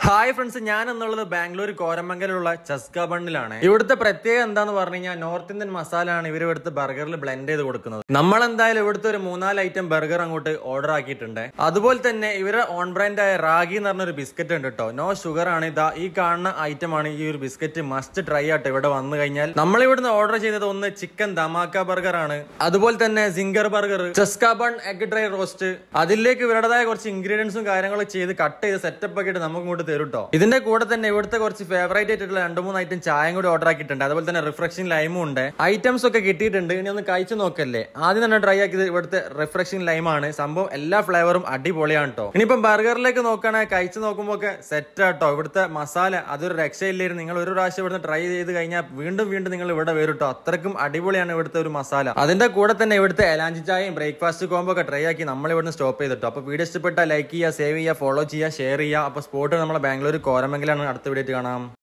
Hi friends, ഞാൻ എന്നുള്ളത് ബാംഗ്ലൂർ കോരമംഗലുള്ള ചസ്ക ബണ്ണിലാണ്. ഇവിടുത്തെ പ്രത്യേകം എന്താന്ന് പറഞ്ഞു കഴിഞ്ഞാൽ നോർത്ത് ഇന്ത്യൻ മസാല ആണ് ഇവർ ഇവിടുത്തെ ബർഗറിൽ ബ്ലെൻഡ് ചെയ്ത് കൊടുക്കുന്നത്. നമ്മൾ എന്തായാലും ഇവിടുത്തെ ഒരു 3-4 ഐറ്റം ബർഗർ അങ്ങോട്ട് ഓർഡർ ആക്കിയിട്ടുണ്ട്. അതുപോലെ തന്നെ ഇവരുടെ ഓൺ ബ്രാൻഡ് ആയ റാഗി എന്ന് പറഞ്ഞൊരു ബിസ്ക്കറ്റ് ഉണ്ട് കേട്ടോ. നോ ഷുഗർ ആണ്. ഇതാ ഈ കാണുന്ന ഐറ്റം ആണ്. ഈ ഒരു ബിസ്ക്കറ്റ് മസ്റ്റ് ട്രൈ ആട്ടോ ഇവിടെ വന്നു കഴിഞ്ഞാൽ. നമ്മൾ ഇവിടുന്ന് ഓർഡർ ചെയ്തത് ഒന്ന് ചിക്കൻ ധമാക്ക ബർഗർ ആണ്. അതുപോലെ തന്നെ zinger burger, Chaska bun egg dry roast. അതിലേക്ക് ഇവരുടേതായ കുറച്ച് ഇൻഗ്രീഡിയൻസും കാര്യങ്ങളും ചെയ്ത് കട്ട് ചെയ്ത് സെറ്റപ്പ് ആക്കിയിട്ട് നമുക്ക് ഇങ്ങോട്ട് തരും കേട്ടോ. ഇതിന്റെ കൂടെ തന്നെ ഇവിടുത്തെ കുറച്ച് ഫേവറേറ്റ് ആയിട്ടുള്ള 2-3 ഐറ്റം ചായയും കൂടി ഓർഡർ ആക്കിയിട്ടുണ്ട്. അതുപോലെ തന്നെ റിഫ്രഷിംഗ് ലൈമും ഉണ്ട്. ഐറ്റംസ് ഒക്കെ കിട്ടിയിട്ടുണ്ട്. ഇനി ഒന്ന് കഴിച്ചു നോക്കല്ലേ. ആദ്യം തന്നെ ട്രൈ ആക്കിയത് ഇവിടുത്തെ റിഫ്രഷിംഗ് ലൈമാണ്. സംഭവം എല്ലാ ഫ്ലേവറും അടിപൊളിയാണ് കേട്ടോ. ഇനിയിപ്പം ബർഗറിലേക്ക് നോക്കുകയാണെങ്കിൽ കഴിച്ചു നോക്കുമ്പോൾ ഒക്കെ സെറ്റ് ആട്ടോ. ഇവിടുത്തെ മസാല അതൊരു രക്ഷയില്ലായിരുന്നു. നിങ്ങൾ ഒരു പ്രാവശ്യം ഇവിടുന്ന് ട്രൈ ചെയ്ത് കഴിഞ്ഞാൽ വീണ്ടും വീണ്ടും നിങ്ങൾ ഇവിടെ വരും കേട്ടോ. അത്രക്കും അടിപൊളിയാണ് ഇവിടുത്തെ ഒരു മസാല. അതിന്റെ കൂടെ തന്നെ ഇവിടുത്തെ എലാഞ്ചി ചായയും ബ്രേക്ക്ഫാസ്റ്റ് കോംബോ ഒക്കെ ട്രൈ ആക്കി നമ്മൾ ഇവിടുന്ന് സ്റ്റോപ്പ് ചെയ്തിട്ടോ. അപ്പൊ വീഡിയോ ഇഷ്ടപ്പെട്ടാൽ ലൈക്ക് ചെയ്യുക, സേവ് ചെയ്യുക, ഫോളോ ചെയ്യുക, ഷെയർ ചെയ്യുക. അപ്പൊ സ്പോട്ട് നമ്മളെ ബാംഗ്ലൂർ കോരമംഗലാണ്. അടുത്ത വീഡിയോ കാണാം.